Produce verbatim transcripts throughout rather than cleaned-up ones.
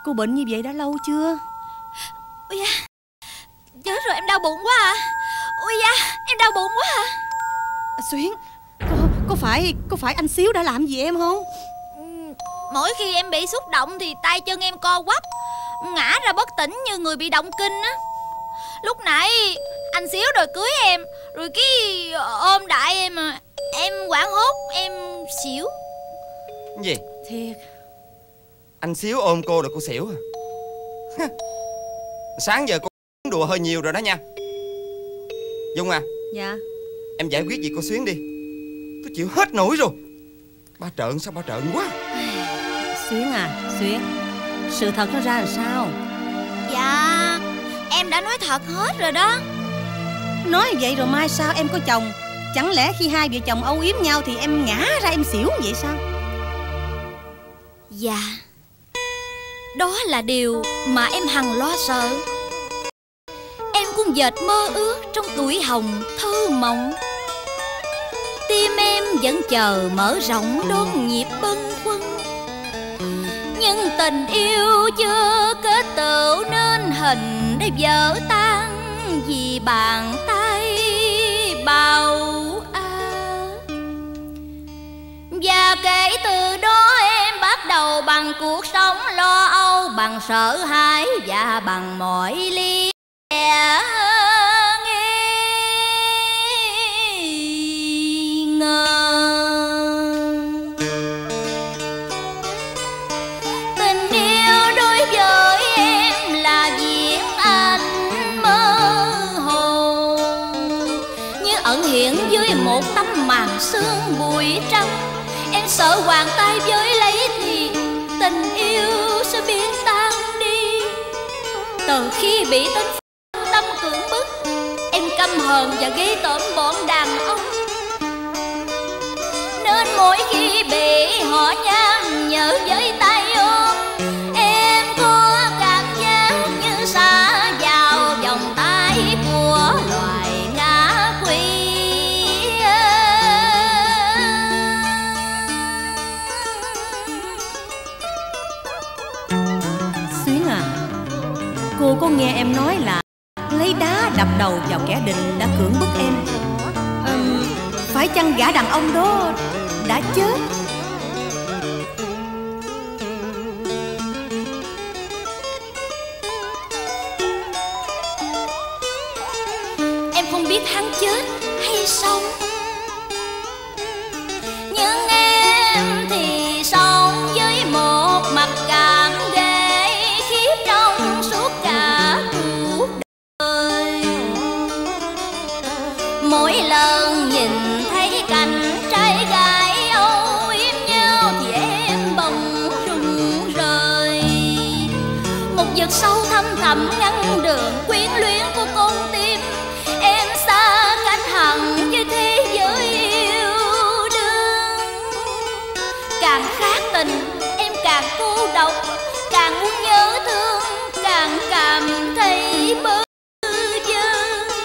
Cô bệnh như vậy đã lâu chưa? Ôi da, chết rồi, em đau bụng quá à. Ôi da, em đau bụng quá à. À, Xuyến, cô, có phải có phải anh Xíu đã làm gì em không? Mỗi khi em bị xúc động thì tay chân em co quắp, ngã ra bất tỉnh như người bị động kinh á. Lúc nãy anh Xíu đòi cưới em, rồi cái ôm đại em mà em hoảng hốt, em xỉu. Cái gì? Thiệt. Anh Xíu ôm cô rồi cô xỉu à? Sáng giờ cô đùa hơi nhiều rồi đó nha. Dung à. Dạ. Em giải quyết gì cô Xuyến đi. Tôi chịu hết nổi rồi. Ba trợn sao ba trợn quá. Xuyến à, Xuyến, sự thật nó ra làm sao? Dạ, em đã nói thật hết rồi đó. Nói vậy rồi mai sao em có chồng? Chẳng lẽ khi hai vợ chồng âu yếm nhau thì em ngã ra em xỉu vậy sao? Dạ, đó là điều mà em hằng lo sợ. Em cũng dệt mơ ước trong tuổi hồng thơ mộng. Tim em vẫn chờ mở rộng đón nhịp bâng khuâng. Nhưng tình yêu chưa kết tựu nên hình để vỡ tan vì bàn tay bao a. Và kể từ đó em bắt đầu bằng cuộc sống lo âu, bằng sợ hãi và bằng mọi ly nghi ngờ. Tình yêu đối với em là diễn anh mơ hồ, như ẩn hiện dưới một tấm màn sương bụi trắng. Em sợ hoàng tay với lấy thì tình yêu sẽ biến tan đi. Từ khi bị tên tâm cưỡng bức, em căm hờn và ghê tởm bọn đàn ông. Nên mỗi khi bị họ nham nhở với tay ôm, em có cảm giác như xa vào vòng tay của loài ngã quỷ. Xuyến à, cô có nghe em nói là lấy đá đập đầu vào kẻ địch đã cưỡng bức em. Ừm, phải chăng gã đàn ông đó đã chết? Em không biết hắn chết hay sống, nhưng em thì sống với một mặc cảm ghê khiếp trong suốt cả cuộc đời. Mỗi lần nhìn thấy cảnh trai gái âu yếm nhau thì em bỗng rụng rời. Một vực sâu thăm thẳm ngăn đường quyến luyến của con tim. Em xa cách hẳn với thế giới yêu đương. Càng khác tình em càng cô độc, càng muốn nhớ thương, càng cảm thấy bơ vơ.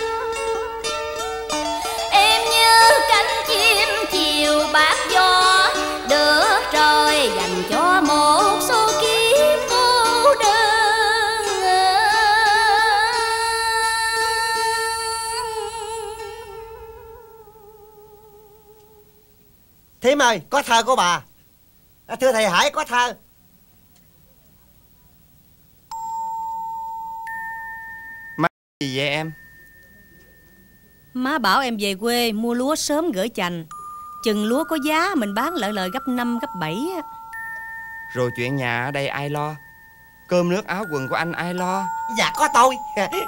Em như cánh chim chiều bát gió, được trời dành cho một số kiếp cô đơn. Thím ơi, có thơ của bà. À, thưa thầy Hải, có thơ. Má gì vậy em? Má bảo em về quê mua lúa sớm gửi chành. Chừng lúa có giá mình bán lợi lời gấp năm gấp bảy á. Rồi chuyện nhà ở đây ai lo? Cơm nước áo quần của anh ai lo? Dạ có tôi.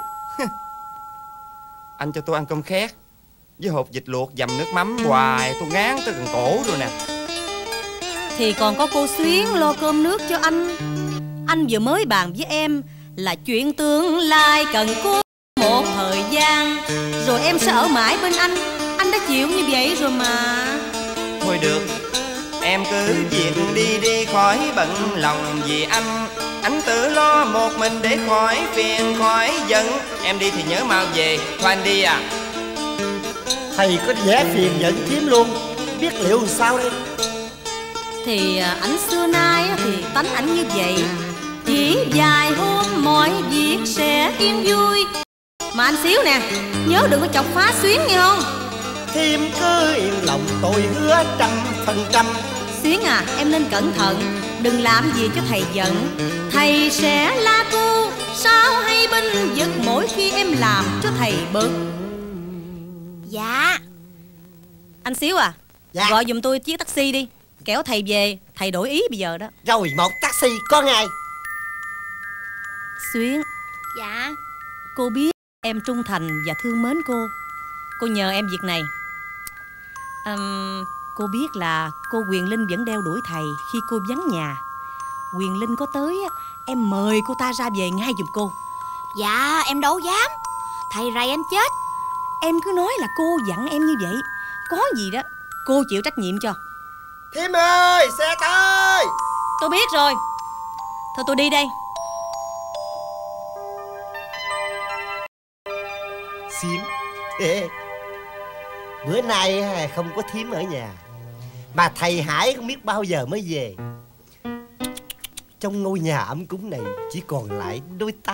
Anh cho tôi ăn cơm khét với hột vịt luộc dầm nước mắm hoài, tôi ngán tới gần cổ rồi nè. Thì còn có cô Xuyến lo cơm nước cho anh. Anh vừa mới bàn với em là chuyện tương lai cần cô một thời gian, rồi em sẽ ở mãi bên anh. Anh đã chịu như vậy rồi mà. Thôi được, em cứ việc đi đi khỏi bận lòng vì anh. Anh tự lo một mình để khỏi phiền khỏi giận. Em đi thì nhớ mau về. Thôi anh đi à. Thầy có vẻ phiền giận thím luôn. Biết liệu làm sao đây? Thì ảnh xưa nay thì tánh ảnh như vậy, chỉ vài hôm mọi việc sẽ yên vui. Mà anh Xíu nè, nhớ đừng có chọc phá Xuyến nghe không? Thím cứ yên lòng, tôi hứa trăm phần trăm. Xuyến à, em nên cẩn thận, đừng làm gì cho thầy giận. Thầy sẽ la cô, sao hay binh vực mỗi khi em làm cho thầy bực. Dạ. Anh Xíu à, dạ. Gọi giùm tôi chiếc taxi đi, kéo thầy về, thầy đổi ý bây giờ đó. Rồi, một taxi có ngay. Xuyến. Dạ. Cô biết em trung thành và thương mến cô. Cô nhờ em việc này. um, Cô biết là cô Quyền Linh vẫn đeo đuổi thầy khi cô vắng nhà. Quyền Linh có tới em mời cô ta ra về ngay giùm cô. Dạ em đâu dám, thầy rầy em chết. Em cứ nói là cô dặn em như vậy, có gì đó cô chịu trách nhiệm cho. Thím ơi, xe tới. Tôi biết rồi. Thôi tôi đi đây. Xuyến, ê, bữa nay không có thím ở nhà, mà thầy Hải không biết bao giờ mới về. Trong ngôi nhà ấm cúng này chỉ còn lại đôi ta.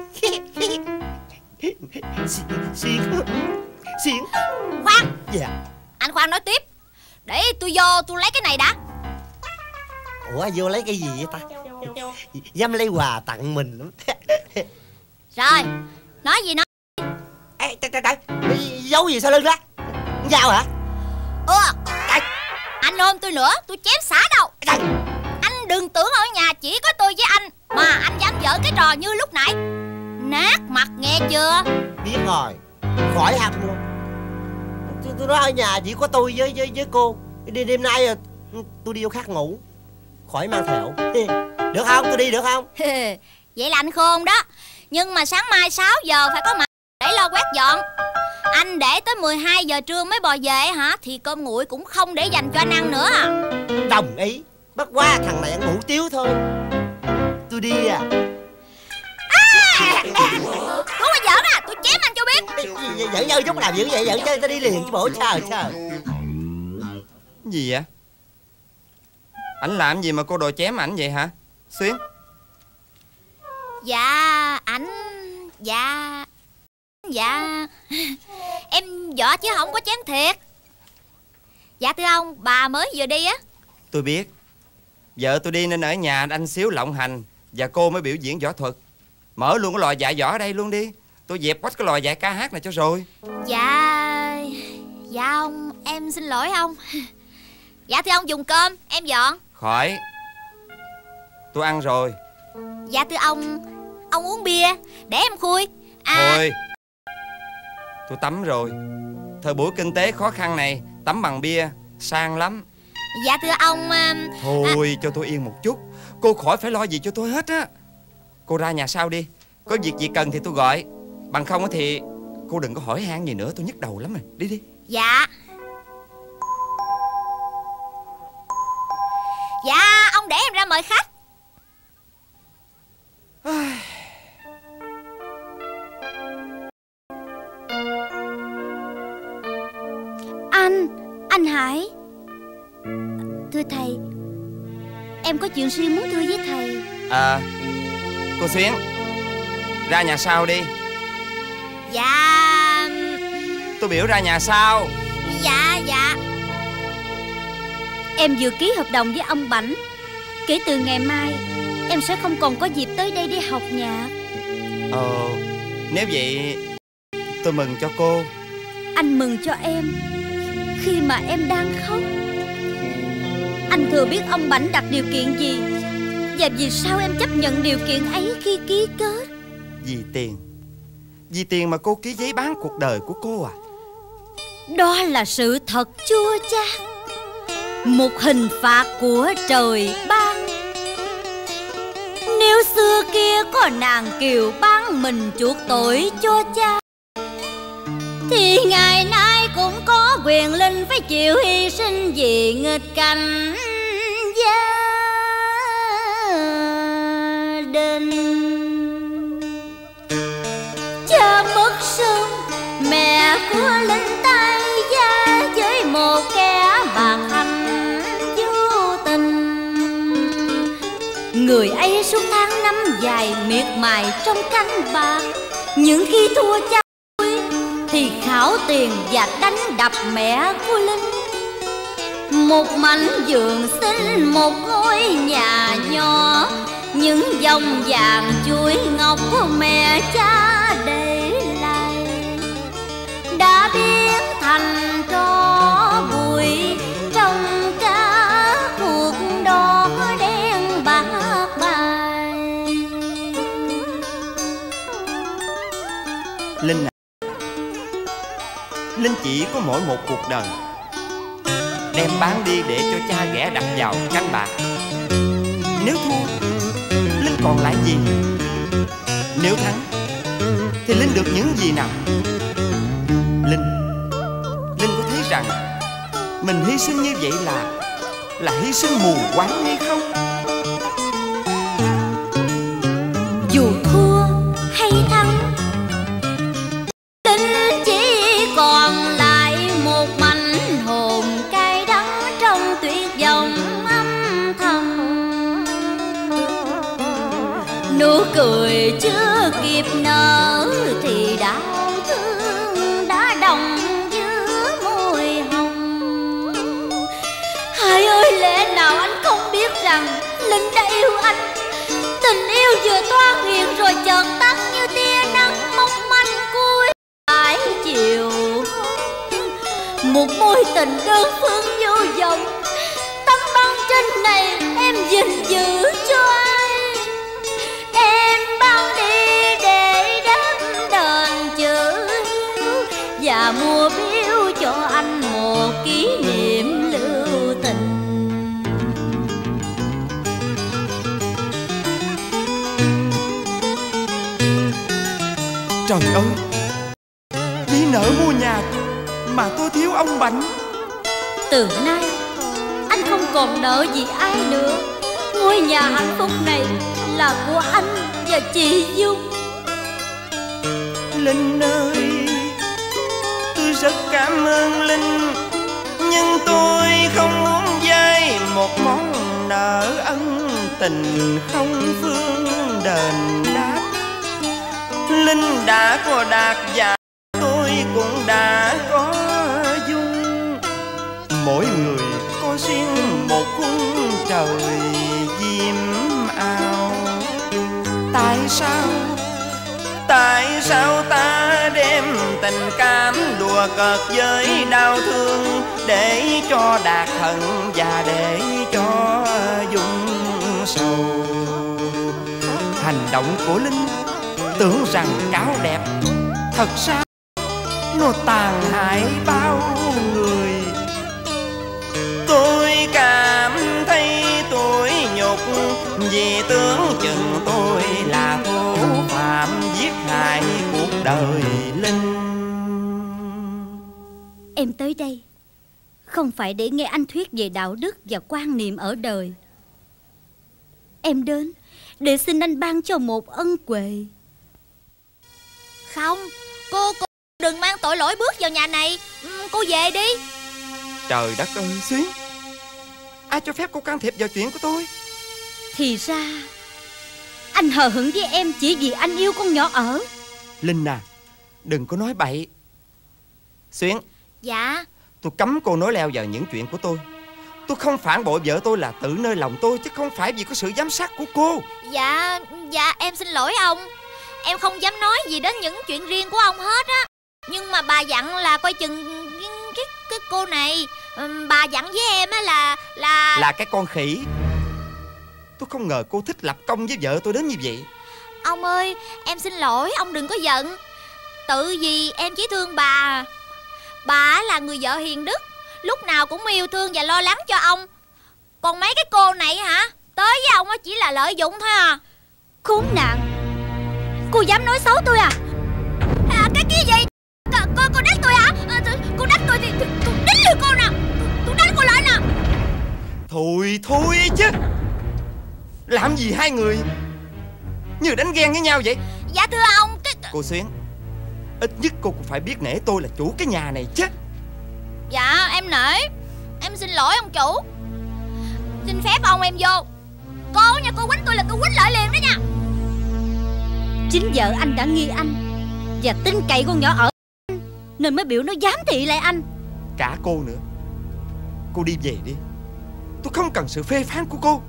Xuyến, Xuyến. Khoan. Dạ. Anh khoan nói tiếp, để tôi vô tôi lấy cái này đã. Ủa vô lấy cái gì vậy ta? Dám lấy quà tặng mình lắm. Rồi, nói gì nói. Ê, trời, trời, trời. Giấu gì sau lưng đó? Dao hả? Ừ. Trời. Anh ôm tôi nữa, tôi chém xả đâu. Trời. Anh đừng tưởng ở nhà chỉ có tôi với anh mà anh dám giở cái trò như lúc nãy. Nát mặt nghe chưa? Biết rồi, khỏi ăn luôn. Tôi, tôi nói ở nhà chỉ có tôi với với với cô. Đêm, đêm nay tôi đi vô khác ngủ, khỏi mang thẹo. Được không? Tôi đi được không? Vậy là anh khôn đó. Nhưng mà sáng mai sáu giờ phải có mặt để lo quét dọn. Anh để tới mười hai giờ trưa mới bò về hả? Thì cơm nguội cũng không để dành cho anh ăn nữa à. Đồng ý. Bất quá thằng này ăn ngủ tiếu thôi. Tôi đi à. À, Đúng mà giỡn à, tôi chém anh cho biết. Giỡn nhau chút làm dữ vậy, giỡn chơi ta đi liền chứ bộ. Trời trời. Gì vậy? Ảnh làm gì mà cô đòi chém ảnh vậy hả Xuyến? Dạ ảnh. Dạ Dạ em dọa chứ không có chém thiệt. Dạ thưa ông, bà mới vừa đi á. Tôi biết. Vợ tôi đi nên ở nhà anh Xíu lộng hành và cô mới biểu diễn võ thuật. Mở luôn cái lò dạy võ ở đây luôn đi. Tôi dẹp quách cái lò dạy ca hát này cho rồi. Dạ. Dạ ông, em xin lỗi ông. Dạ thưa ông, dùng cơm em dọn. Khỏi. Tôi ăn rồi. Dạ thưa ông, ông uống bia để em khui à... Thôi. Tôi tắm rồi. Thời buổi kinh tế khó khăn này tắm bằng bia sang lắm. Dạ thưa ông à... Thôi à... cho tôi yên một chút. Cô khỏi phải lo gì cho tôi hết á. Cô ra nhà sau đi. Có việc gì cần thì tôi gọi. Bằng không thì cô đừng có hỏi han gì nữa. Tôi nhức đầu lắm rồi. Đi đi. Dạ. Dạ ông để em ra mời khách. Anh, anh Hải. Thưa thầy, em có chuyện riêng muốn thưa với thầy. À, cô Xuyến, ra nhà sau đi. Dạ. Tôi biểu ra nhà sau. Dạ, dạ. Em vừa ký hợp đồng với ông Bảnh. Kể từ ngày mai em sẽ không còn có dịp tới đây để học nhạc. Ờ, nếu vậy tôi mừng cho cô. Anh mừng cho em khi mà em đang khóc. Anh thừa biết ông Bảnh đặt điều kiện gì, và vì sao em chấp nhận điều kiện ấy khi ký kết? Vì tiền. Vì tiền mà cô ký giấy bán cuộc đời của cô à? Đó là sự thật chua chát, một hình phạt của trời ban. Nếu xưa kia có nàng kiều bán mình chuộc tội cho cha, thì ngày nay cũng có Quyền Linh phải chịu hy sinh vì nghịch cảnh gia đình. Cha mất sớm, mẹ của Linh tay gia với một kẻ bạc hành vô tình. Người ấy suốt tháng năm dài miệt mài trong canh bạc. Những khi thua cha tôi thì khảo tiền và đánh đập mẹ của Linh. Một mảnh vườn xinh, một ngôi nhà nhỏ, những dòng vàng chuối ngọc của mẹ cha để lại đã biến thành tro bụi trong cả cuộc đỏ đen bạc bài. Linh à, Linh chỉ có mỗi một cuộc đời, đem bán đi để cho cha ghẻ đặt vào canh bạc. Nếu thua, Linh còn lại gì? Nếu thắng thì Linh được những gì nào? Linh Linh có thấy rằng mình hy sinh như vậy là Là hy sinh mù quáng hay không? Dù thua hay thắng, Linh chỉ còn lại một mảnh hồn cay đắng trong tuyệt vọng âm thầm. Nụ cười chưa kịp nở thì đau thương đã đồng giữa môi hồng. Hai ơi, lẽ nào anh không biết rằng Linh đã yêu anh? Tình yêu vừa toan hiện rồi chợt tắt như tia nắng mong manh cuối phải chiều. Một mối tình đơn phương vô vọng, tấm băng trên này em gìn giữ cho ai? Em băng đi để đáp đền chữ hiếu và mua biếu cho anh một kỷ niệm lưu tình. Trời ơi, vì nợ mua nhà mà tôi thiếu ông Bảnh. Từ nay anh không còn nợ gì ai nữa. Ngôi nhà hạnh phúc này là của anh và chị Dung. Linh ơi, tôi rất cảm ơn Linh, nhưng tôi không muốn vay một món nợ ân tình không phương đền đáp. Linh đã có Đạt và tôi cũng đã có Dung. Mỗi người có riêng một khung trời diêm ao. Tại sao, tại sao ta đem tình cảm đùa cợt với đau thương, để cho Đạt hận và để cho Dung sầu. Hành động của Linh tưởng rằng cáo đẹp, thật ra nó tàn hại bao người. Tôi cảm thấy tủi nhục vì tưởng chừng tôi là thủ phạm giết hại cuộc đời Linh. Em tới đây không phải để nghe anh thuyết về đạo đức và quan niệm ở đời. Em đến để xin anh ban cho một ân huệ. Không, cô, cô đừng mang tội lỗi bước vào nhà này. Cô về đi. Trời đất ơi, Xuyến, ai cho phép cô can thiệp vào chuyện của tôi? Thì ra anh hờ hững với em chỉ vì anh yêu con nhỏ ở. Linh à, đừng có nói bậy. Xuyến. Dạ. Tôi cấm cô nói leo vào những chuyện của tôi. Tôi không phản bội vợ tôi là tự nơi lòng tôi, chứ không phải vì có sự giám sát của cô. Dạ, dạ em xin lỗi ông. Em không dám nói gì đến những chuyện riêng của ông hết á. Nhưng mà bà dặn là coi chừng cái, cái, cái cô này. Bà dặn với em á là Là Là cái con khỉ. Tôi không ngờ cô thích lập công với vợ tôi đến như vậy. Ông ơi, em xin lỗi, ông đừng có giận. Tự vì em chỉ thương bà. Bà là người vợ hiền đức, lúc nào cũng yêu thương và lo lắng cho ông. Còn mấy cái cô này hả, tới với ông chỉ là lợi dụng thôi à. Khốn nạn, cô dám nói xấu tôi à? À cái kia gì? C cô, cô đánh tôi hả? À, cô đánh tôi thì tôi đánh lừa cô nè. Tôi đánh cô lại nè. Thôi thôi chứ, làm gì hai người như đánh ghen với nhau vậy? Dạ thưa ông cái... Cô Xuyến, ít nhất cô cũng phải biết nể tôi là chủ cái nhà này chứ. Dạ em nể. Em xin lỗi ông chủ. Xin phép ông em vô. Cô nha, cô quýnh tôi là tôi quýnh lại liền đó nha. chính vợ anh đã nghi anh và tin cậy con nhỏ ở anh, nên mới biểu nó giám thị lại anh. Cả cô nữa. Cô đi về đi. Tôi không cần sự phê phán của cô.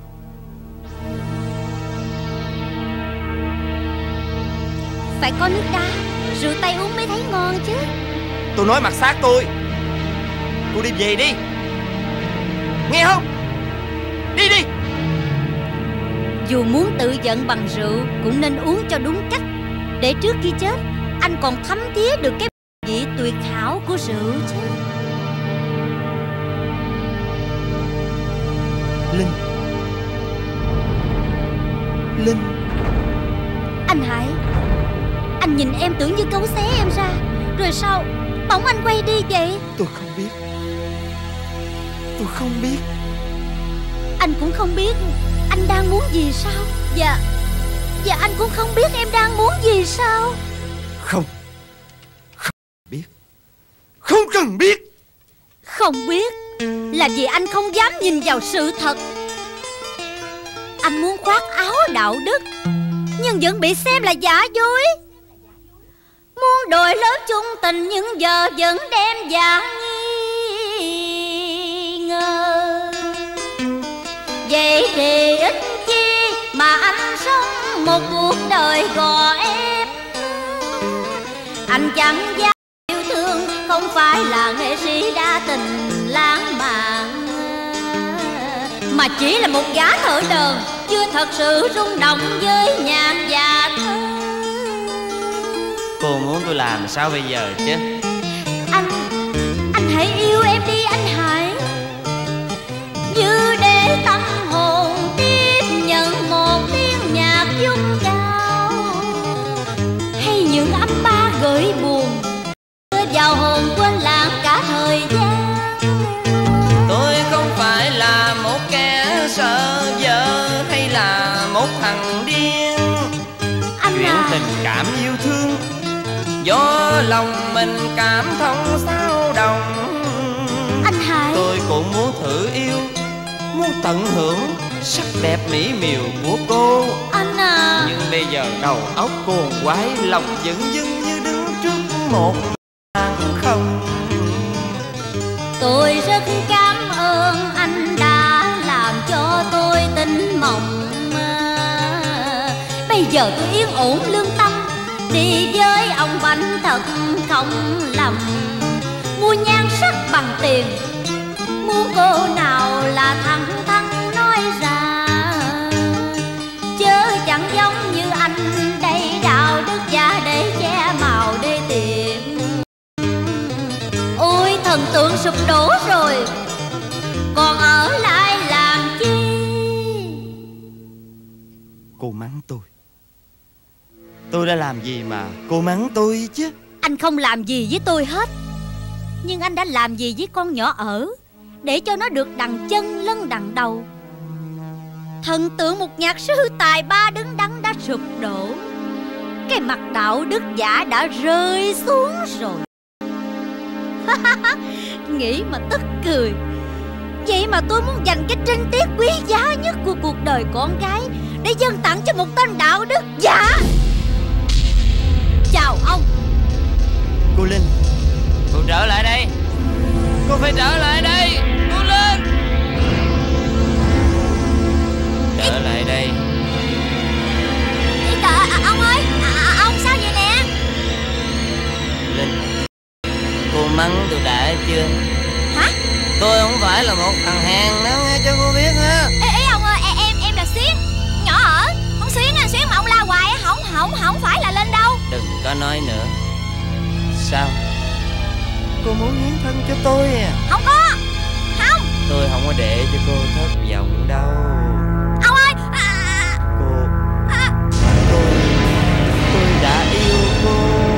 Phải có nước đá, rượu tay uống mới thấy ngon chứ. Tôi nói mặt sát tôi. Cô đi về đi. Nghe không? Đi đi. Dù muốn tự giận bằng rượu cũng nên uống cho đúng cách, để trước khi chết anh còn thấm thía được cái vị tuyệt hảo của rượu chứ. Linh. Linh. Anh Hải, anh nhìn em tưởng như cấu xé em ra, rồi sao bỗng anh quay đi vậy? Tôi không biết. Tôi không biết. Anh cũng không biết anh đang muốn gì sao? Dạ Dạ anh cũng không biết em đang muốn gì sao? Không. Không biết. Không cần biết. Không biết là vì anh không dám nhìn vào sự thật. Anh muốn khoác áo đạo đức nhưng vẫn bị xem là giả dối. Muốn đội lớp chung tình nhưng giờ vẫn đem giả nghi ngờ. Vậy thì ít chi mà anh sống một cuộc đời gò ép. Anh chẳng dám yêu thương, không phải là nghệ sĩ đa tình lãng mạn, mà chỉ là một gã thợ đờn chưa thật sự rung động với nhạc và thơ. Cô muốn tôi làm sao bây giờ chứ? Anh, anh hãy yêu em đi anh Hải. Như để tâm hồn tiếp nhận một tiếng nhạc dung cao, hay những âm ba gửi buồn đưa vào hồn quên lãng cả thời gian. Tôi không phải là một kẻ sợ vợ hay là một thằng điên. Anh Chuyện à, tình cảm yêu thương do lòng mình cảm thông sao đồng. anh Hải, Tôi cũng muốn thử yêu, muốn tận hưởng sắc đẹp mỹ miều của cô. anh à. Nhưng bây giờ đầu óc cuồng quái, lòng dửng dưng như đứng trước một màn không. Tôi rất cảm ơn anh đã làm cho tôi tỉnh mộng. Bây giờ tôi yên ổn lương tâm, đi với ông Bánh thật không lầm. Mua nhan sắc bằng tiền, muốn cô nào là thẳng thắn nói ra, chớ chẳng giống như anh đây đạo đức giả để che màu để tìm. Ôi thần tượng sụp đổ rồi, còn ở lại làm chi? Cô mắng tôi. Tôi đã làm gì mà cô mắng tôi chứ? Anh không làm gì với tôi hết, nhưng anh đã làm gì với con nhỏ ở để cho nó được đằng chân lân đằng đầu. Thần tượng một nhạc sư tài ba đứng đắn đã sụp đổ, cái mặt đạo đức giả đã rơi xuống rồi. Nghĩ mà tức cười. Vậy mà tôi muốn dành cái trinh tiết quý giá nhất của cuộc đời con gái để dâng tặng cho một tên đạo đức giả. Chào ông. Cô Linh, cô trở lại đây. Cô phải trở lại đây. Cô Linh, trở lại đây. Trời ơi, ông ơi, à, ông sao vậy nè? Linh, cô mắng tôi đã chưa? Hả? Tôi không phải là một thằng hèn đó, nghe cho cô biết ha. Ê, ê ông ơi, em em là Xuyến, nhỏ ở. Không Xuyến à, Xuyến mà ông la hoài á, không không không phải là Linh đâu. Đừng có nói nữa. Sao? Cô muốn hiến thân cho tôi à? Không có. Không. Tôi không có để cho cô thất vọng đâu. Ông ơi. À, Cô à. Tôi Tôi đã yêu cô.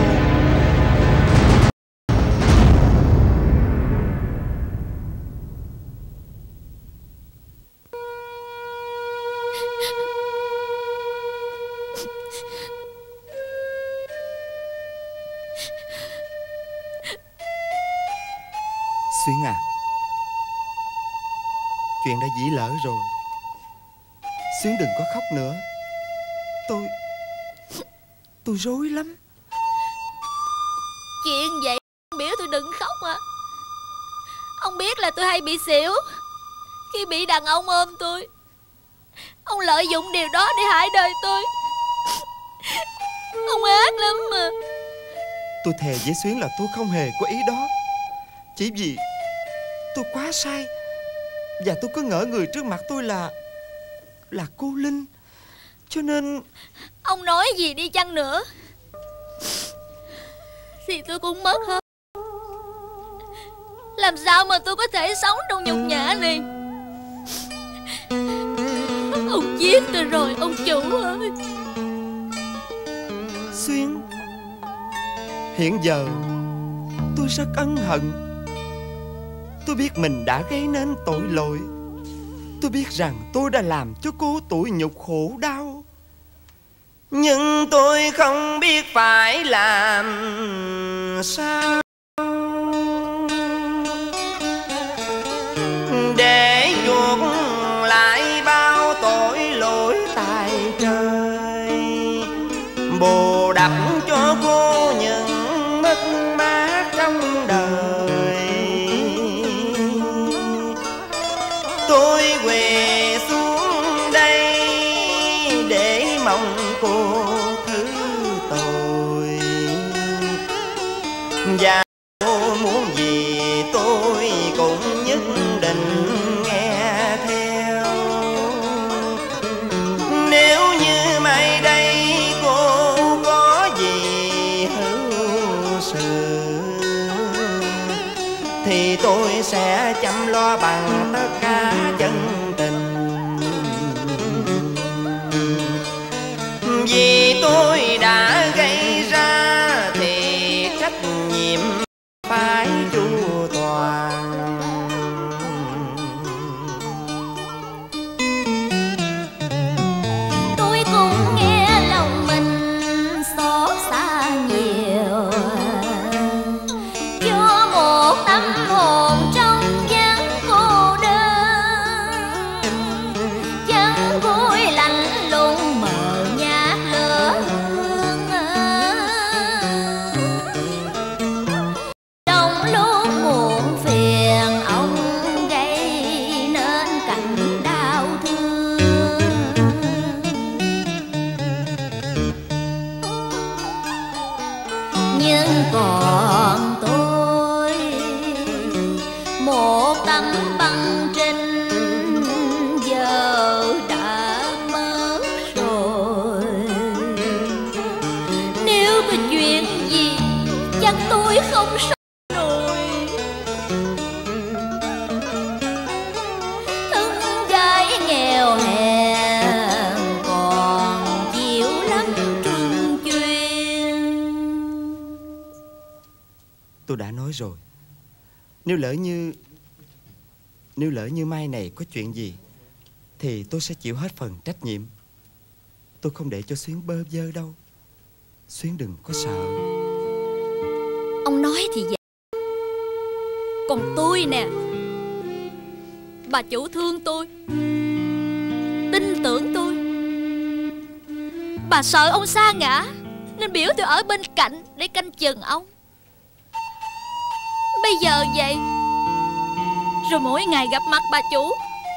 Xuyến à, chuyện đã dĩ lỡ rồi. Xuyến đừng có khóc nữa. Tôi tôi rối lắm. Chuyện vậy ông biểu tôi đừng khóc à. Ông biết là tôi hay bị xỉu khi bị đàn ông ôm tôi. Ông lợi dụng điều đó để hại đời tôi. Ông ác lắm mà. Tôi thề với Xuyến là tôi không hề có ý đó. Chỉ vì tôi quá sai, và tôi cứ ngỡ người trước mặt tôi là Là cô Linh, cho nên... Ông nói gì đi chăng nữa thì tôi cũng mất hết. Làm sao mà tôi có thể sống trong nhục nhã này. Ông giết tôi rồi ông chủ ơi. Xuyến, hiện giờ tôi rất ân hận. Tôi biết mình đã gây nên tội lỗi. Tôi biết rằng tôi đã làm cho cô tủi nhục khổ đau. Nhưng tôi không biết phải làm sao để chuộc lại bao tội lỗi tại trời, bù đắp cho cô những mất mát trong đời. Tôi quỳ xuống đây để mong cô thứ tội, và cô muốn gì tôi cũng nhất định nghe theo. Nếu như mai đây cô có gì hữu sự thì tôi sẽ chăm lo bằng tất cả chân tình. Vì tôi đã gây ra thì trách nhiệm phải chu toàn. Tôi cũng nghe lòng mình xót xa nhiều, cho một tâm hồn trong vắng cô đơn, chẳng vui lạnh lùng mờ nhạt lửa hương. Trong lúc muộn phiền ông gây nên cảnh đau thương. Nhưng còn tôi một tấm băng trinh giờ đã mất rồi. Nếu có chuyện gì chắc tôi không sống nổi. Thân gái nghèo hèn còn chịu lắm truân chuyên. Tôi đã nói rồi, Nếu lỡ như Nếu lỡ như mai này có chuyện gì thì tôi sẽ chịu hết phần trách nhiệm. Tôi không để cho Xuyến bơ vơ đâu. Xuyến đừng có sợ. Ông nói thì vậy, còn tôi nè, bà chủ thương tôi, tin tưởng tôi. Bà sợ ông sa ngã nên biểu tôi ở bên cạnh để canh chừng ông. Bây giờ vậy, rồi mỗi ngày gặp mặt bà chủ,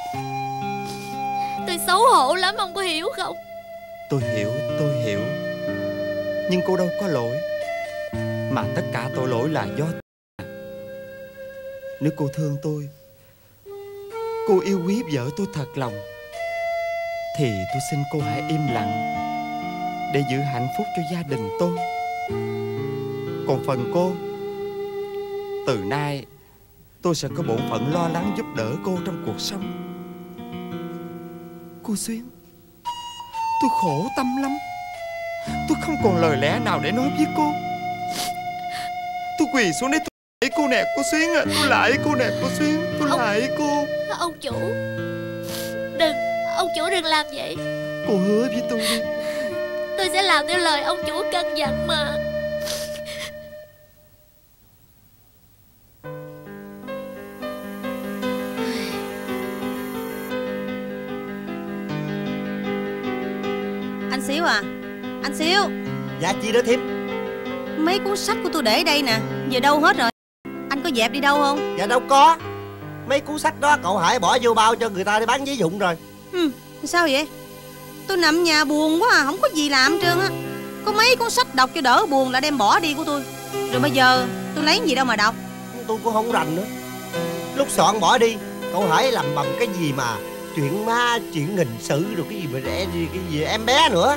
tôi xấu hổ lắm, ông có hiểu không? Tôi hiểu, tôi hiểu. Nhưng cô đâu có lỗi, mà tất cả tội lỗi là do tôi. Nếu cô thương tôi, cô yêu quý vợ tôi thật lòng, thì tôi xin cô hãy im lặng để giữ hạnh phúc cho gia đình tôi. Còn phần cô, từ nay tôi sẽ có bổn phận lo lắng giúp đỡ cô trong cuộc sống. Cô Xuyến, tôi khổ tâm lắm. Tôi không còn lời lẽ nào để nói với cô. Tôi quỳ xuống đây, tôi lại cô nè cô Xuyến à. Tôi lại cô nè cô Xuyến. Tôi ông, lại cô. Ông chủ, đừng, ông chủ đừng làm vậy. Cô hứa với tôi đi. Tôi sẽ làm theo lời ông chủ căn dặn mà. Anh Xíu à, anh Xíu. Dạ chi đó thím? Mấy cuốn sách của tôi để đây nè, giờ đâu hết rồi? Anh có dẹp đi đâu không? Dạ đâu có. Mấy cuốn sách đó cậu Hải bỏ vô bao cho người ta đi bán giấy vụn rồi. Ừ, sao vậy? Tôi nằm nhà buồn quá à, không có gì làm hết trơn á. Có mấy cuốn sách đọc cho đỡ buồn là đem bỏ đi của tôi. Rồi bây giờ tôi lấy gì đâu mà đọc. Tôi cũng không rành nữa. Lúc soạn bỏ đi, cậu Hải làm bầm cái gì mà chuyện ma, chuyện hình sự rồi cái gì mà rẻ gì, cái gì em bé nữa.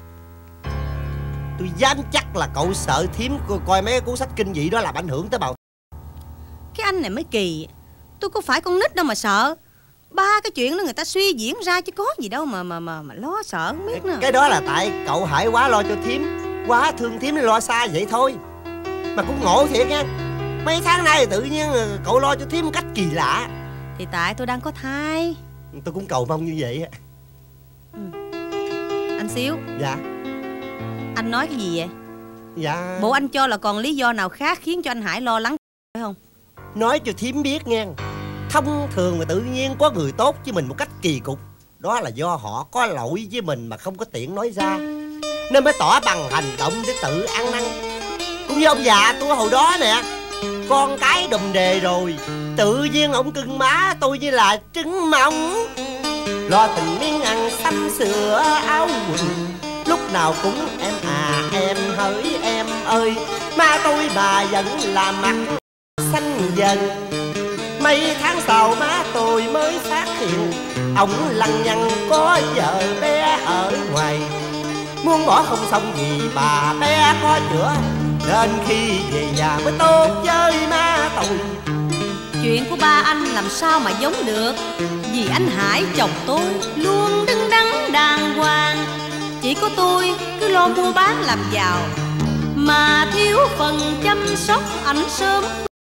Tôi dám chắc là cậu sợ thím coi mấy cuốn sách kinh dị đó làm ảnh hưởng tới bào. Cái anh này mới kỳ. Tôi có phải con nít đâu mà sợ. Ba cái chuyện đó người ta suy diễn ra chứ có gì đâu mà mà mà, mà lo sợ không biết nữa. Cái đó là tại cậu Hải quá lo cho thím, quá thương thím nên lo xa vậy thôi. Mà cũng ngộ thiệt nha. Mấy tháng nay tự nhiên cậu lo cho thím một cách kỳ lạ. Thì tại tôi đang có thai. Tôi cũng cầu mong như vậy. Ừ. Anh Xíu. Dạ. Anh nói cái gì vậy? Dạ. Bộ anh cho là còn lý do nào khác khiến cho anh Hải lo lắng phải không? Nói cho thím biết nghe. Thông thường mà tự nhiên có người tốt với mình một cách kỳ cục, đó là do họ có lỗi với mình mà không có tiện nói ra, nên mới tỏ bằng hành động để tự ăn năn. Cũng như ông già tôi hồi đó nè, con cái đùm đề rồi, tự nhiên ông cưng má tôi như là trứng mỏng. Lo tình miếng ăn sắm sửa áo quần, lúc nào cũng em à em hỡi em ơi. Má tôi bà vẫn là mặt xanh dần. Mấy tháng sau má tôi mới phát hiện ông lằng nhằng có vợ bé ở ngoài. Muốn bỏ không xong vì bà bé có chữa, nên khi về nhà mới tốt với má tôi. Chuyện của ba anh làm sao mà giống được. Vì anh Hải chồng tôi luôn đứng đắn đàng hoàng. Chỉ có tôi cứ lo mua bán làm giàu, mà thiếu phần chăm sóc ảnh sớm.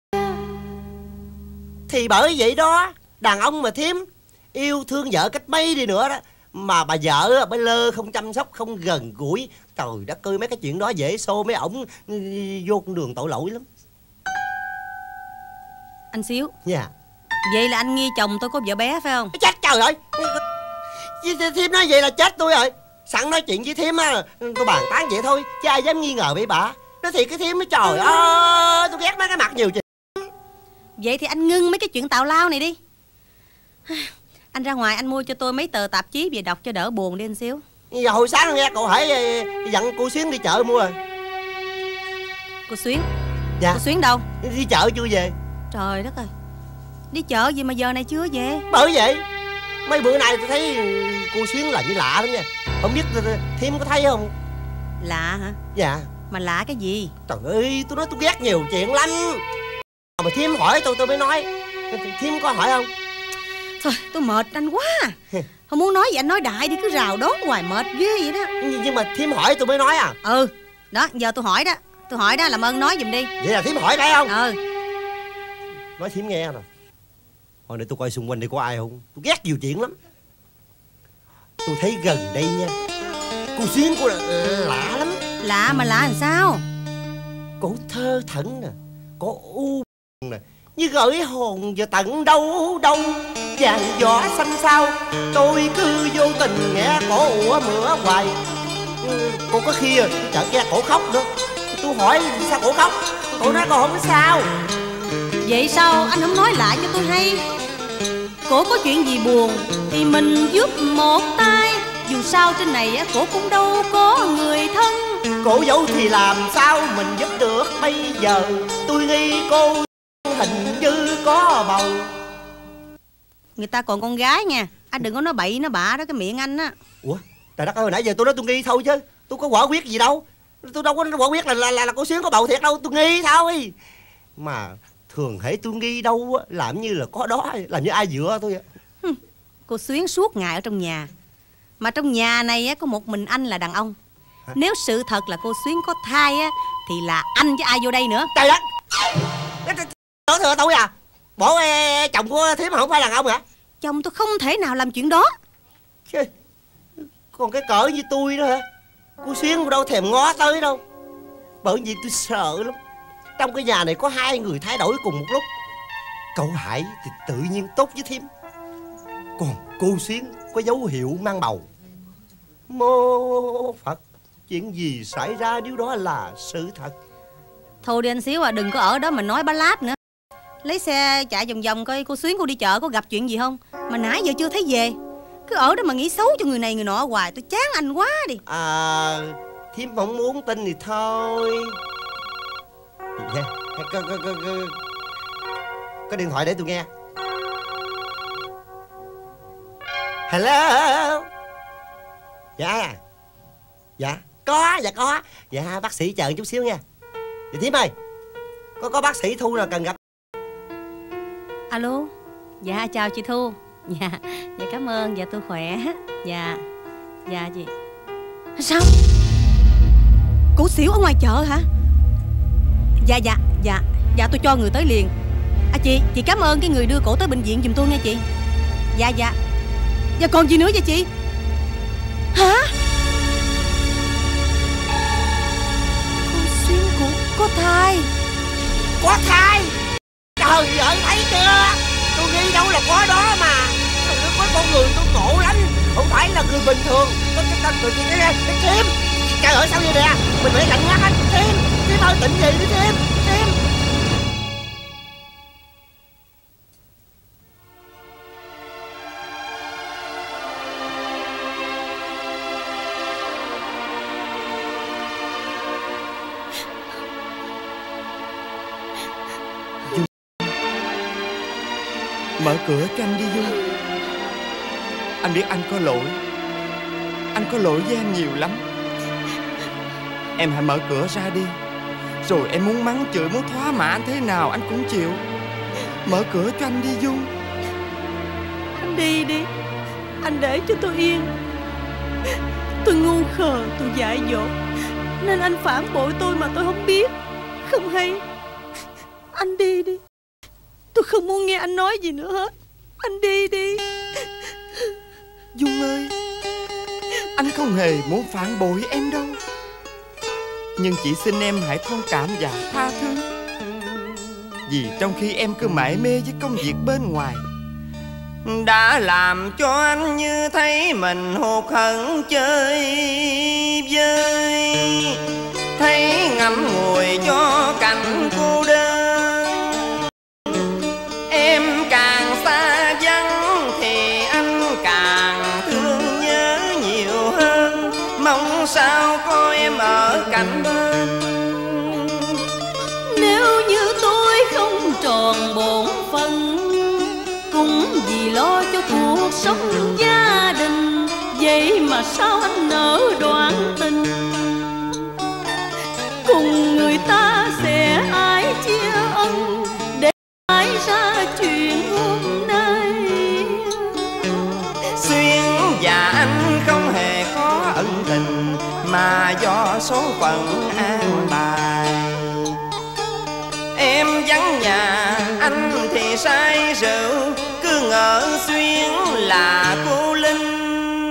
Thì bởi vậy đó, đàn ông mà thím, yêu thương vợ cách mấy đi nữa đó, mà bà vợ bà lơ không chăm sóc, không gần gũi, trời đất ơi, mấy cái chuyện đó dễ xô mấy ổng vô con đường tội lỗi lắm. Anh Xíu. Dạ. Vậy là anh nghi chồng tôi có vợ bé phải không? Chết trời ơi, thím nói vậy là chết tôi rồi. Sẵn nói chuyện với thím á, tôi bàn tán vậy thôi, chứ ai dám nghi ngờ với bà. Nói thiệt cái thím, trời ơi, tôi ghét mấy cái mặt nhiều chuyện. Vậy thì anh ngưng mấy cái chuyện tào lao này đi. Anh ra ngoài anh mua cho tôi mấy tờ tạp chí về đọc cho đỡ buồn đi anh Xíu. Giờ hồi sáng nghe cậu Hải dặn cô Xuyến đi chợ mua rồi. Cô Xuyến? Dạ. Cô Xuyến đâu? Đi chợ chưa về. Trời đất ơi, đi chợ gì mà giờ này chưa về? Bởi vậy mấy bữa nay tôi thấy cô Xuyến làm như lạ lắm nha. Không biết thím có thấy không? Lạ hả? Dạ. Mà lạ cái gì? Trời ơi, tôi nói tôi ghét nhiều chuyện lắm. Mà thím hỏi tôi tôi mới nói. Thím có hỏi không? Thôi tôi mệt anh quá. Không muốn nói gì anh nói đại đi, cứ rào đón hoài mệt ghê vậy đó. Nhưng mà thím hỏi tôi mới nói à. Ừ, đó giờ tôi hỏi đó. Tôi hỏi đó, làm ơn nói giùm đi. Vậy là thím hỏi phải không? Ừ. Nói thím nghe nè. Hồi nãy tôi coi xung quanh đây có ai không? Tôi ghét nhiều chuyện lắm. Tôi thấy gần đây nha, cô Xuyến cô lạ lắm. Lạ mà lạ làm sao? Cổ thơ thẩn nè, cổ u nè, như gửi hồn vào tận đâu đâu. Vàng gió xanh sao, tôi cứ vô tình nghe cổ ủa mửa hoài. Cô có khi tôi chợt nghe cổ khóc nữa. Tôi hỏi sao cổ khóc, cổ nói cô không sao. Vậy sao anh không nói lại cho tôi hay? Cổ có chuyện gì buồn thì mình giúp một tay. Dù sao trên này cổ cũng đâu có người thân. Cổ giấu thì làm sao mình giúp được bây giờ. Tôi nghi cô hình như có bầu. Người ta còn con gái nha. Anh đừng có nói bậy nói bạ đó, cái miệng anh á. Ủa trời đất ơi, nãy giờ tôi nói tôi nghi thôi chứ tôi có quả quyết gì đâu. Tôi đâu có quả quyết là là là, là cô Xuyến có bầu thiệt đâu. Tôi nghi thôi. Mà thường hễ tôi nghi đâu á, làm như là có đó, làm như ai dựa tôi vậy. Cô Xuyến suốt ngày ở trong nhà, mà trong nhà này á, có một mình anh là đàn ông. Hả? Nếu sự thật là cô Xuyến có thai á, thì là anh chứ ai vô đây nữa. Trời đất, nói thừa tôi à. Bộ e, chồng của thím không phải đàn ông hả? Chồng tôi không thể nào làm chuyện đó. Còn cái cỡ như tôi đó hả? Cô Xuyến đâu thèm ngó tới đâu. Bởi vì tôi sợ lắm. Trong cái nhà này có hai người thay đổi cùng một lúc. Cậu Hải thì tự nhiên tốt với thím, còn cô Xuyến có dấu hiệu mang bầu. Mô Phật. chuyện gì xảy ra nếu đó là sự thật. Thôi đi anh Xíu à, đừng có ở đó mà nói bá láp nữa. Lấy xe chạy vòng vòng coi cô Xuyến cô đi chợ có gặp chuyện gì không. Mà nãy giờ chưa thấy về. Cứ ở đó mà nghĩ xấu cho người này người nọ hoài. Tôi chán anh quá đi. À, thím không muốn tin thì thôi. Nha, có, có, có, có, có điện thoại để tôi nghe. Hello. Dạ. Dạ, có, dạ có. Dạ, bác sĩ chờ chút xíu nha. Dạ thím ơi, Có có bác sĩ Thu nào cần gặp. Alo. Dạ chào chị Thu. Dạ, dạ cảm ơn, dạ tôi khỏe. Dạ, dạ chị. Sao? Cổ xỉu ở ngoài chợ hả? Dạ dạ dạ dạ tôi cho người tới liền. À chị, chị cảm ơn cái người đưa cổ tới bệnh viện giùm tôi nha chị. Dạ dạ. Dạ còn gì nữa vậy chị? Hả? Con Xuyên cũng có thai. Có thai? Trời ơi, thấy chưa? Tôi nghĩ đâu là có đó mà. Có con người tôi ngộ lắm, không phải là người bình thường. Cái cái cái cái cái cái Thím. Trời ơi sao vậy nè? Mình phải lạnh mắt anh. Thím, Thím ơi tỉnh gì đi Thím. Thím. Mở cửa cho anh đi Dung. Anh biết anh có lỗi. Anh có lỗi với em nhiều lắm. Em hãy mở cửa ra đi. Rồi em muốn mắng chửi, muốn thoá mạ anh thế nào anh cũng chịu. Mở cửa cho anh đi Dung. Anh đi đi. Anh để cho tôi yên. Tôi ngu khờ, tôi dại dột, nên anh phản bội tôi mà tôi không biết, không hay. Anh đi đi. Tôi không muốn nghe anh nói gì nữa hết. Anh đi đi. Dung ơi, anh không hề muốn phản bội em đâu. Nhưng chỉ xin em hãy thông cảm và tha thứ. Vì trong khi em cứ mải mê với công việc bên ngoài, đã làm cho anh như thấy mình hụt hẫng chơi vơi, thấy ngậm ngùi cho cảnh cô đơn. Em càng xa vắng thì anh càng thương nhớ nhiều hơn. Mong sao có em ở cạnh bên. Nếu như tôi không tròn bổn phận, cũng vì lo cho cuộc sống gia đình, vậy mà sao anh nỡ đoạn tình. Cùng người ta sẽ ai chia ân, để ai ra chuyện hôm nay. Xuyên và anh không hề có ân tình, mà do số phận an bài. Em vắng nhà, anh thì say rượu, cứ ngỡ Xuyên là cô Linh.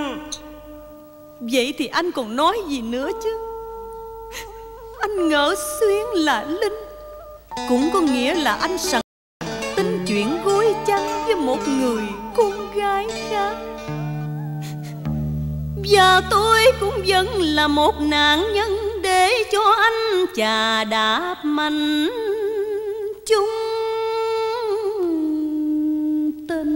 Vậy thì anh còn nói gì nữa chứ? Anh ngỡ Xuyên là Linh, cũng có nghĩa là anh sẵn tính chuyện gối chăn với một người con gái khác. Và tôi cũng vẫn là một nạn nhân để cho anh chà đạp mạnh chung tình.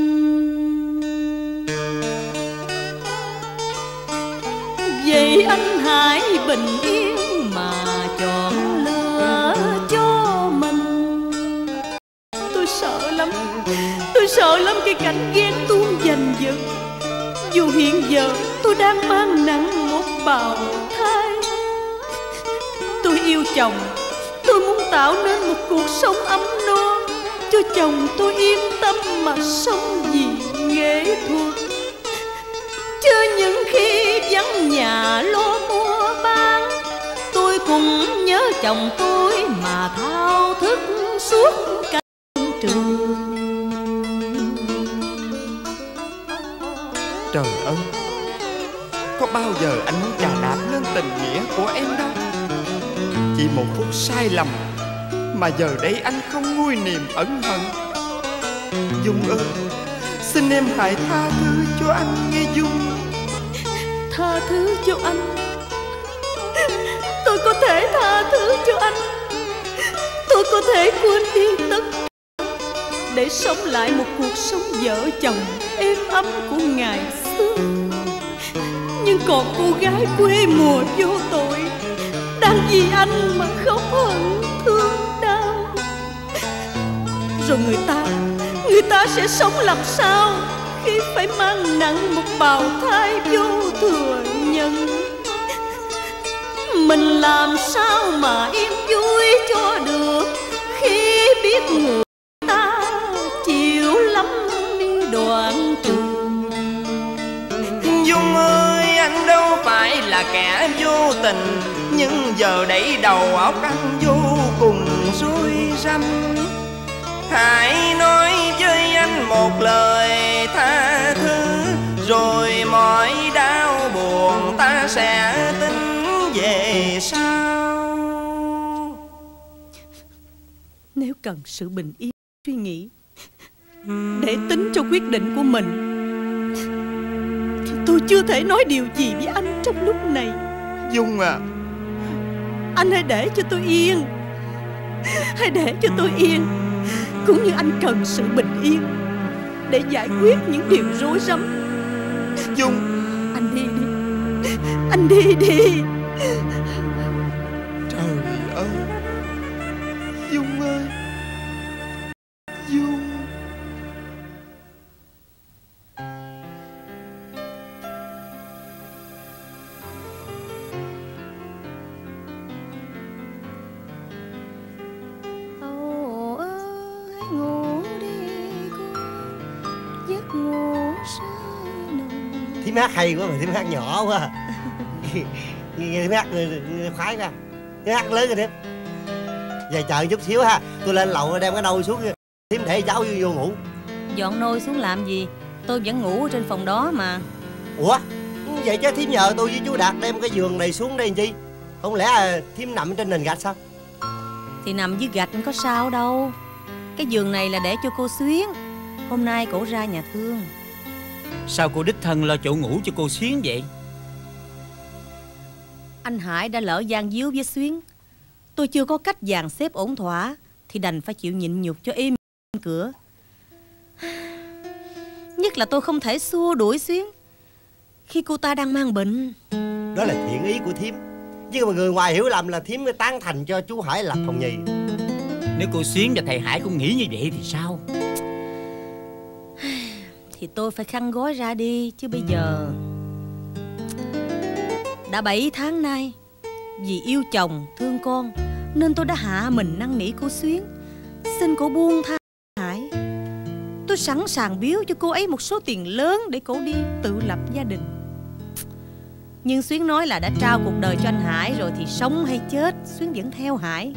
Vậy anh hãy bình yên mà chọn lựa cho mình. Tôi sợ lắm, tôi sợ lắm cái cảnh ghen tuông giành giật. Dù hiện giờ tôi đang mang nặng một bào thai. Tôi yêu chồng, tôi muốn tạo nên một cuộc sống ấm no, cho chồng tôi yên tâm mà sống vì nghệ thuật. Chứ những khi vắng nhà lo mua bán, tôi cũng nhớ chồng tôi mà thao thức suốt cả trường. Trời ơi, có bao giờ anh muốn chà đạp lên tình nghĩa của em đâu. Chỉ một phút sai lầm mà giờ đây anh không nguôi niềm ẩn hận. Dung ơi, xin em hãy tha thứ cho anh nghe Dung. Tha thứ cho anh, thể tha thứ cho anh. Tôi có thể quên đi tất cả để sống lại một cuộc sống vợ chồng êm ấm của ngày xưa. Nhưng còn cô gái quê mùa vô tội đang vì anh mà khóc hận thương đau. Rồi người ta Người ta sẽ sống làm sao khi phải mang nặng một bào thai vô thừa nhân. Mình làm sao mà yên vui cho được khi biết người ta chịu lắm đi đoạn trường. Dung ơi, anh đâu phải là kẻ vô tình, nhưng giờ đẩy đầu óc anh vô cùng rối rắm. Hãy nói với anh một lời tha thứ, rồi mọi đau buồn ta sẽ tính về sau. Nếu cần sự bình yên suy nghĩ để tính cho quyết định của mình, thì tôi chưa thể nói điều gì với anh trong lúc này. Dung à, anh hãy để cho tôi yên. Hãy để cho tôi yên. Cũng như anh cần sự bình yên để giải quyết những điều rối rắm. Dung, anh đi đi. Anh đi đi. Trời ơi, Dung ơi, Dung. Ồ ơi, ngủ đi con, giấc ngủ say nồng. Thím hát hay quá mà thím hát nhỏ quá. Nghe thím hát khoái quá. Thím hát lớn rồi thím. Về chờ chút xíu ha, tôi lên lầu đem cái nồi xuống, thím để cháu vô, vô ngủ. Dọn nôi xuống làm gì? Tôi vẫn ngủ ở trên phòng đó mà. Ủa, vậy chứ thím nhờ tôi với chú Đạt đem cái giường này xuống đây làm chi? Không lẽ là thím nằm trên nền gạch sao? Thì nằm dưới gạch có sao đâu. Cái giường này là để cho cô Xuyến. Hôm nay cổ ra nhà thương. Sao cô đích thân lo chỗ ngủ cho cô Xuyến vậy? Anh Hải đã lỡ gian díu với Xuyến. Tôi chưa có cách dàn xếp ổn thỏa thì đành phải chịu nhịn nhục cho im cửa. Nhất là tôi không thể xua đuổi Xuyến khi cô ta đang mang bệnh. Đó là thiện ý của thím, chứ mà người ngoài hiểu lầm là thím tán thành cho chú Hải lập phòng nhì. Nếu cô Xuyến và thầy Hải cũng nghĩ như vậy thì sao? Thì tôi phải khăn gói ra đi. Chứ bây giờ đã bảy tháng nay, vì yêu chồng thương con nên tôi đã hạ mình năn nỉ cô Xuyến, xin cô buông tha Hải. Tôi sẵn sàng biếu cho cô ấy một số tiền lớn để cô đi tự lập gia đình. Nhưng Xuyến nói là đã trao cuộc đời cho anh Hải rồi thì sống hay chết Xuyến vẫn theo Hải.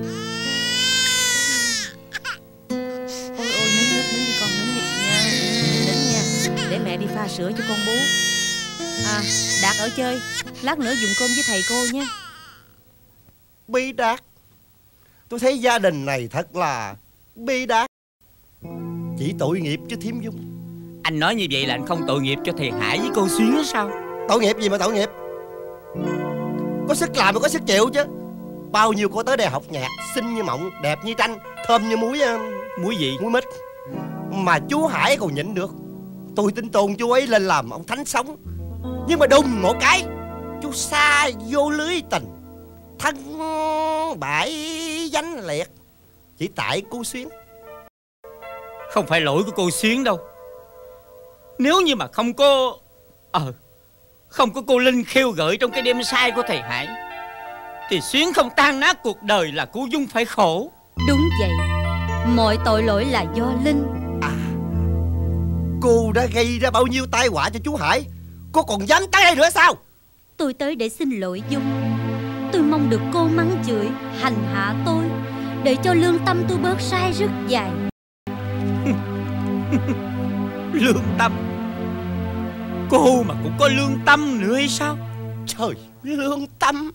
Ôi ôi, nín nín nín đi con, nín đi nha, nín nha, để mẹ đi pha sữa cho con bú. À, Đạt ở chơi, lát nữa dùng cơm với thầy cô nha. Bi đát. Tôi thấy gia đình này thật là bi đát. Chỉ tội nghiệp cho thím Dung. Anh nói như vậy là anh không tội nghiệp cho thầy Hải với cô Xuyến sao? Tội nghiệp gì mà tội nghiệp. Có sức làm mà có sức chịu chứ. Bao nhiêu cô tới đây học nhạc, xinh như mộng, đẹp như tranh, thơm như muối. Muối gì? Muối mít. Mà chú Hải còn nhịn được. Tôi tin tôn chú ấy lên làm ông thánh sống. Nhưng mà đùng một cái, chú sa vô lưới tình, thân bại danh liệt. Chỉ tại cô Xuyến. Không phải lỗi của cô Xuyến đâu. Nếu như mà không có Ờ Không có cô Linh khêu gợi trong cái đêm sai của thầy Hải thì Xuyến không tan nát cuộc đời là cô Dung phải khổ. Đúng vậy, mọi tội lỗi là do Linh. À, cô đã gây ra bao nhiêu tai họa cho chú Hải, cô còn dám tới đây nữa sao? Tôi tới để xin lỗi Dung. Tôi mong được cô mắng chửi, hành hạ tôi, để cho lương tâm tôi bớt sai rất dài. Lương tâm? Cô mà cũng có lương tâm nữa hay sao? Trời, lương tâm.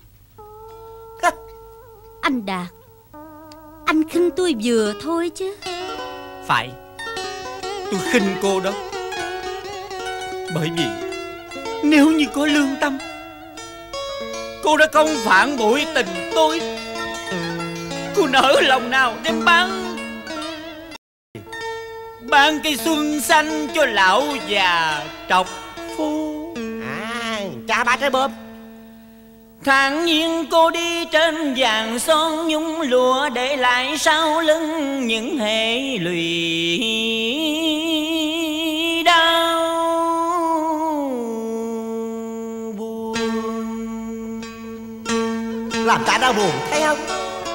Anh Đạt, anh khinh tôi vừa thôi chứ. Phải, tôi khinh cô đó. Bởi vì nếu như có lương tâm Cô đã không phản bội tình tôi. Cô nỡ lòng nào đem bán Bán cây xuân xanh cho lão già trọc phu. À, cha ba trái bơm. Thản nhiên cô đi trên vàng son nhung lụa, để lại sau lưng những hệ lụy đau buồn. Làm cha đau buồn thấy không?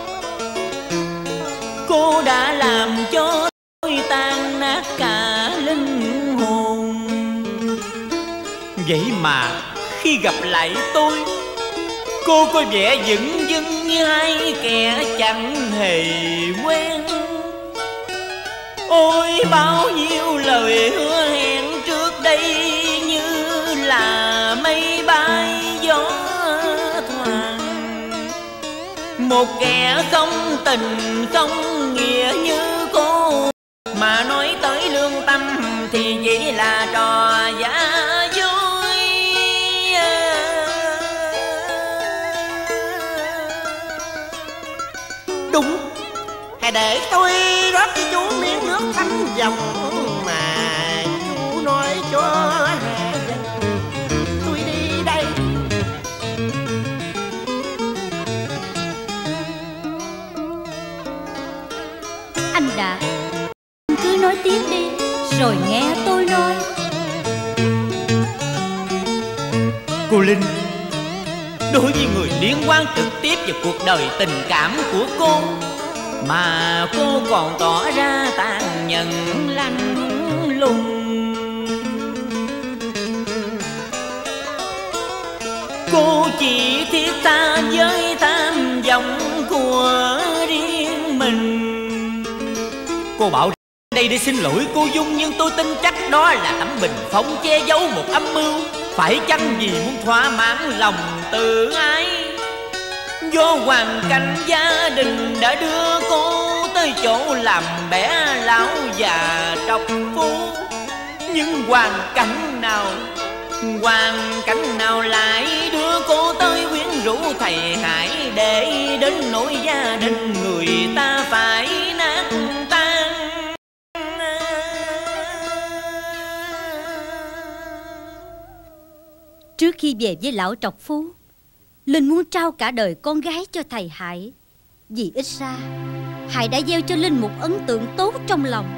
Cô đã làm cho tôi tan nát cả linh hồn. Vậy mà khi gặp lại tôi, cô có vẻ dửng dưng như hai kẻ chẳng hề quen. Ôi bao nhiêu lời hứa hẹn trước đây như là mây bay gió thoảng. Một kẻ không tình không nghĩa như cô, mà nói tới lương tâm thì chỉ là trò giả vui. Đúng. Hãy để tôi rót cho chú miếng nước thánh dòng mà chú nói cho Hà dân. Tôi đi đây. Anh đã, anh cứ nói tiếp đi, rồi nghe tôi nói. Cô Linh, đối với người liên quan trực tiếp vào cuộc đời tình cảm của cô mà cô còn tỏ ra tàn nhẫn lạnh lùng. Cô chỉ thiết tha với tham vọng của riêng mình. Cô bảo đây để xin lỗi cô Dung, nhưng tôi tin chắc đó là tấm bình phong che giấu một âm mưu. Phải chăng vì muốn thỏa mãn lòng tự ái? Do hoàn cảnh gia đình đã đưa cô tới chỗ làm bé lão già trọc phú. Nhưng hoàn cảnh nào, hoàn cảnh nào lại đưa cô tới quyến rũ thầy Hải, để đến nỗi gia đình người ta phải nát tan. Trước khi về với lão trọc phú, Linh muốn trao cả đời con gái cho thầy Hải. Vì ít ra Hải đã gieo cho Linh một ấn tượng tốt trong lòng.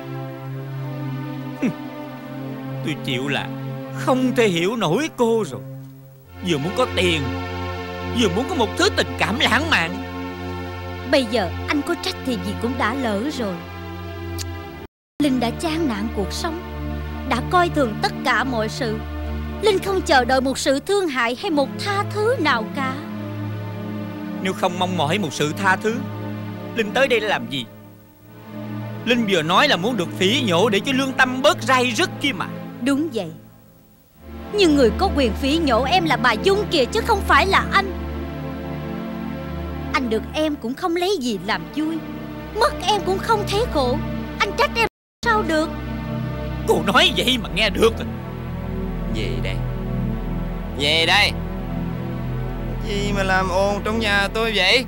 Tôi chịu là không thể hiểu nổi cô rồi. Vừa muốn có tiền, vừa muốn có một thứ tình cảm lãng mạn. Bây giờ anh có trách thì gì cũng đã lỡ rồi. Linh đã chán nản cuộc sống, đã coi thường tất cả mọi sự. Linh không chờ đợi một sự thương hại hay một tha thứ nào cả. Nếu không mong mỏi một sự tha thứ, Linh tới đây để làm gì? Linh vừa nói là muốn được phỉ nhổ để cho lương tâm bớt ray rứt kia mà. Đúng vậy. Nhưng người có quyền phỉ nhổ em là bà Dung kìa, chứ không phải là anh. Anh được em cũng không lấy gì làm vui, mất em cũng không thấy khổ. Anh trách em sao được? Cô nói vậy mà nghe được rồi. Về đây, về đây. Gì mà làm ồn trong nhà tôi vậy?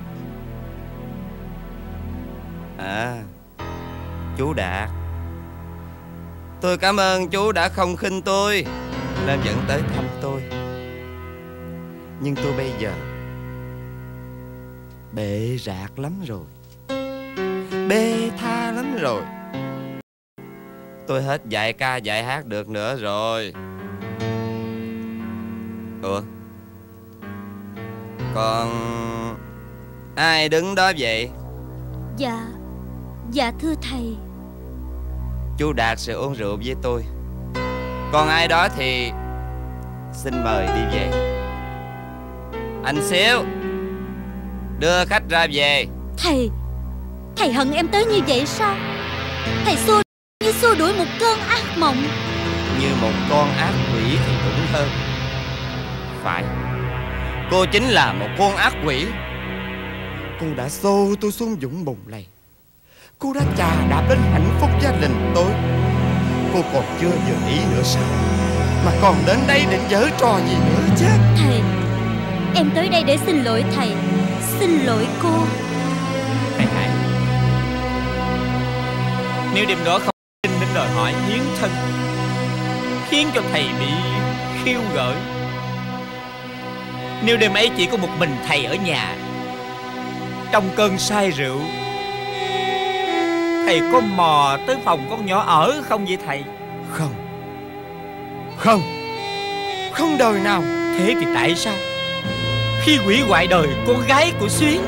À, chú Đạt, tôi cảm ơn chú đã không khinh tôi nên vẫn tới thăm tôi. Nhưng tôi bây giờ bệ rạc lắm rồi, bê tha lắm rồi. Tôi hết dạy ca dạy hát được nữa rồi. Ủa, còn ai đứng đó vậy? Dạ, dạ thưa thầy. Chú Đạt sẽ uống rượu với tôi. Còn ai đó thì xin mời đi về. Anh Xíu, đưa khách ra về. Thầy, thầy hận em tới như vậy sao? Thầy xua như xua đuổi một cơn ác mộng. Như một con ác quỷ thì đúng hơn. Phải, cô chính là một con ác quỷ. Cô đã xô tôi xuống vũng bùn lầy. Cô đã chà đạp đến hạnh phúc gia đình tôi. Cô còn chưa vừa ý nữa sao, mà còn đến đây định giở trò gì nữa chứ? Thầy, Em tới đây để xin lỗi thầy, xin lỗi cô. Thầy Hải, nếu đêm đó không tin đến đòi hỏi hiến thân, khiến cho thầy bị khiêu gợi, nếu đêm ấy chỉ có một mình thầy ở nhà trong cơn say rượu, thầy có mò tới phòng con nhỏ ở không vậy thầy? Không, không, không đời nào. Thế thì tại sao khi hủy hoại đời con gái của Xuyến,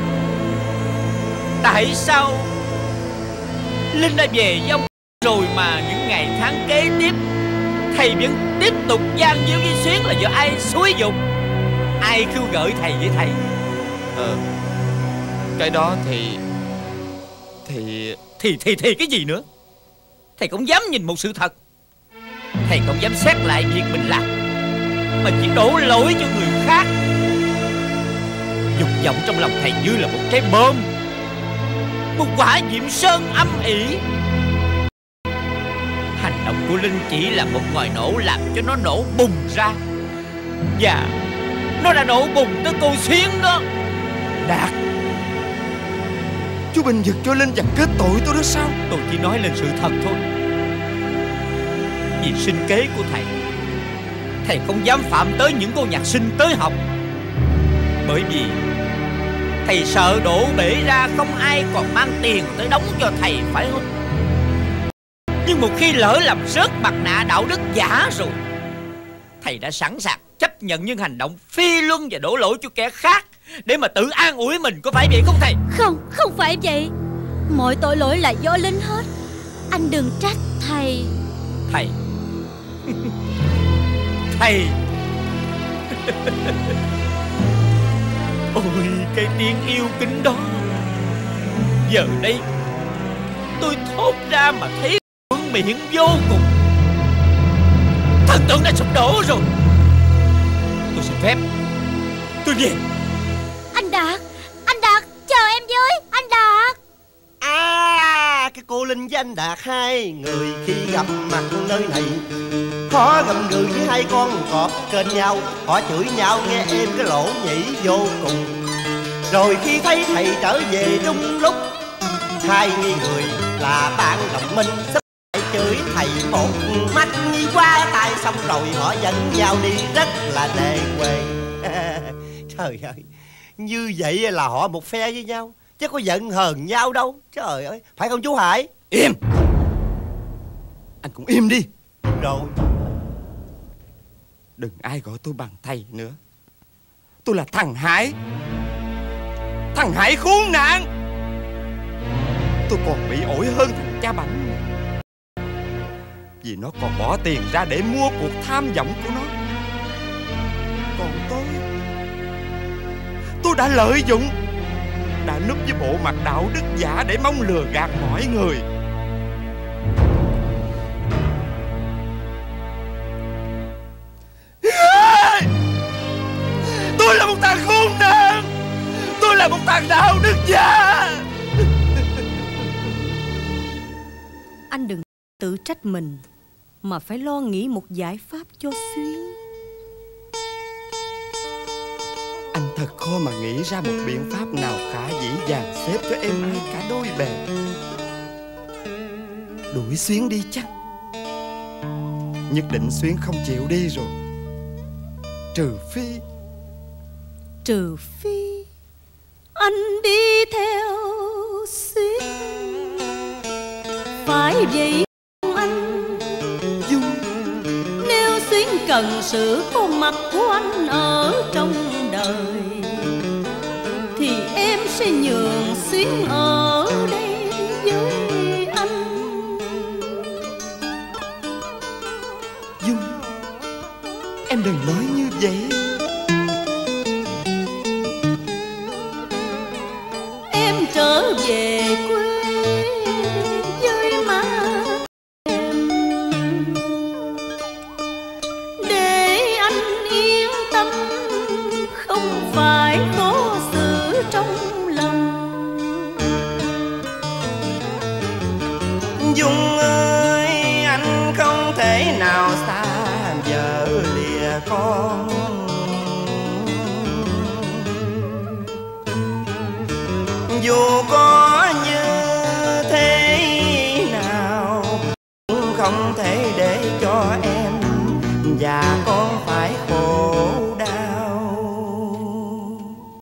tại sao Linh đã về với ông rồi mà những ngày tháng kế tiếp thầy vẫn tiếp tục gian díu với Xuyến? Là do ai xúi dục, ai khiêu gợi thầy với thầy? Ờ, cái đó thì Thì Thì thì thì cái gì nữa? Thầy không dám nhìn một sự thật, thầy không dám xét lại việc mình làm, mà chỉ đổ lỗi cho người khác. Dục vọng trong lòng thầy như là một trái bom, một quả diệm sơn âm ỉ. Hành động của Linh chỉ là một ngòi nổ làm cho nó nổ bùng ra, và nó đã nổ bùng tới cô Xuyến đó. Đạt, chú bình vực cho Linh và kết tội tôi đó sao? Tôi chỉ nói lên sự thật thôi. Vì sinh kế của thầy, thầy không dám phạm tới những cô nhạc sinh tới học, bởi vì thầy sợ đổ bể ra không ai còn mang tiền tới đóng cho thầy, phải không? Nhưng một khi lỡ làm rớt mặt nạ đạo đức giả rồi, thầy đã sẵn sàng chấp nhận những hành động phi luân và đổ lỗi cho kẻ khác để mà tự an ủi mình, có phải vậy không thầy? Không, không phải vậy. Mọi tội lỗi là do Linh hết. Anh đừng trách thầy. Thầy Thầy ôi, cái tiếng yêu kính đó, giờ đây tôi thốt ra mà thấy vương miệng vô cùng. Thần tượng đã sụp đổ rồi. Tôi xin phép, tôi về. Anh Đạt, anh Đạt, chờ em với, anh Đạt. À, cái cô Linh với anh Đạt hai người khi gặp mặt nơi này, họ gầm gừ với hai con cọp kênh nhau, họ chửi nhau nghe êm cái lỗ nhĩ vô cùng. Rồi khi thấy thầy trở về đúng lúc, hai người là bạn đồng minh sắp chửi thầy một mắt đi qua tay, xong rồi họ dẫn nhau đi rất là đề quê. Trời ơi, như vậy là họ một phe với nhau, chứ có giận hờn nhau đâu. Trời ơi, phải không chú Hải? Im. Anh cũng im đi. Rồi, đừng ai gọi tôi bằng thầy nữa. Tôi là thằng Hải, thằng Hải khốn nạn. Tôi còn bị ổi hơn thằng cha Bảnh, vì nó còn bỏ tiền ra để mua cuộc tham vọng của nó. Còn tôi, tôi đã lợi dụng, đã núp với bộ mặt đạo đức giả để mong lừa gạt mọi người. Tôi là một thằng khốn nạn, tôi là một thằng đạo đức giả. Anh đừng tự trách mình, mà phải lo nghĩ một giải pháp cho Xuyến. Anh thật khó mà nghĩ ra một biện pháp nào khả dĩ dàn xếp cho em ai cả đôi bè. Đuổi Xuyến đi chắc. Nhất định Xuyến không chịu đi rồi. Trừ phi Trừ phi anh đi theo Xuyến. Phải vậy không anh Dung? Nếu Xuyến cần sự có mặt của anh ở trong đời, thì em sẽ nhường Xuyến ở đây với anh. Dung, em đừng nói như vậy. Em trở về quê với má em, để anh yên tâm, không phải Dù có như thế nào cũng không thể để cho em và con phải khổ.